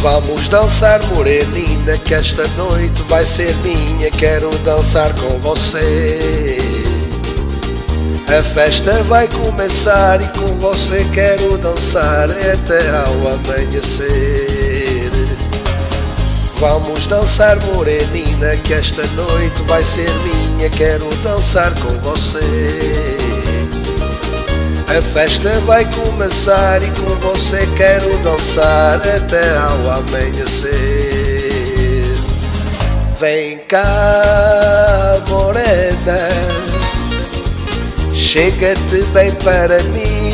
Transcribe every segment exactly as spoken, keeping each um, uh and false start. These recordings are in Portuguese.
Vamos dançar, morenina, que esta noite vai ser minha. Quero dançar com você. A festa vai começar e com você quero dançar até ao amanhecer. Vamos dançar, morenina, que esta noite vai ser minha. Quero dançar com você. A festa vai começar e com você quero dançar até ao amanhecer. Vem cá, morena, chega-te bem para mim.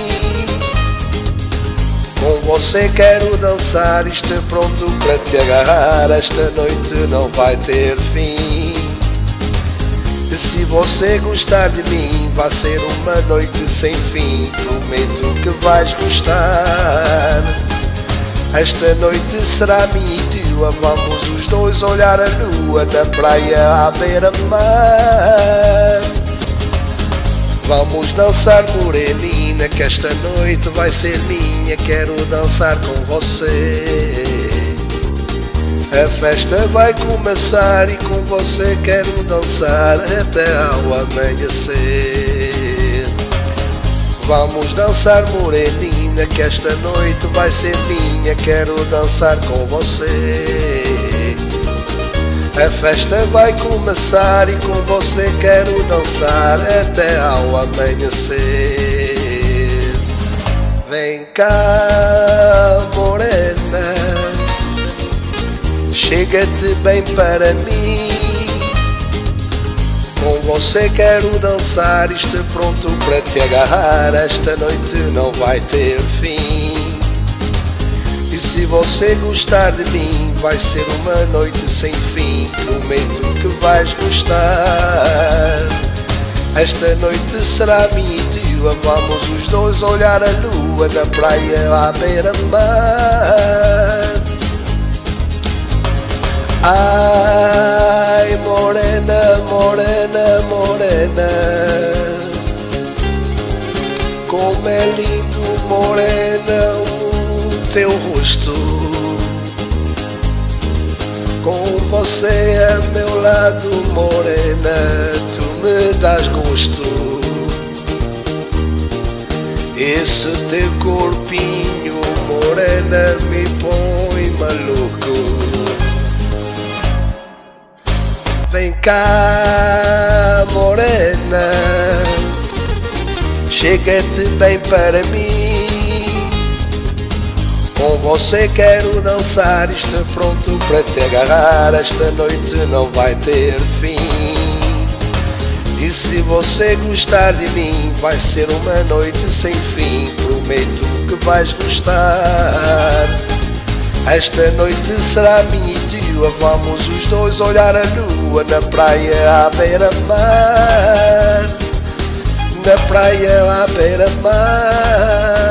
Com você quero dançar, estou pronto para te agarrar. Esta noite não vai ter fim. Se você gostar de mim, vai ser uma noite sem fim. Prometo que vais gostar. Esta noite será minha e tua. Vamos os dois olhar a lua na praia à beira-mar. Vamos dançar, morenina, que esta noite vai ser minha. Quero dançar com você. A festa vai começar e com você quero dançar até ao amanhecer. Vamos dançar, morenina, que esta noite vai ser minha. Quero dançar com você. A festa vai começar e com você quero dançar até ao amanhecer. Vem cá, morena, chega-te bem para mim. Com você quero dançar, estou pronto para te agarrar. Esta noite não vai ter fim. E se você gostar de mim, vai ser uma noite sem fim. Prometo que vais gostar. Esta noite será minha e tua. Vamos os dois olhar a lua na praia à beira-mar. Ai, morena, morena, morena, como é lindo, morena, o teu rosto. Com você a meu lado, morena, tu me dás gosto. Esse teu corpinho, morena, me põe maluco. Vem cá, morena, chega-te bem para mim. Com você quero dançar, estou pronto para te agarrar. Esta noite não vai ter fim. E se você gostar de mim, vai ser uma noite sem fim. Prometo que vais gostar. Esta noite será minha e tua. Vamos os dois olhar a lua na praia à beira-mar. Na praia à beira-mar.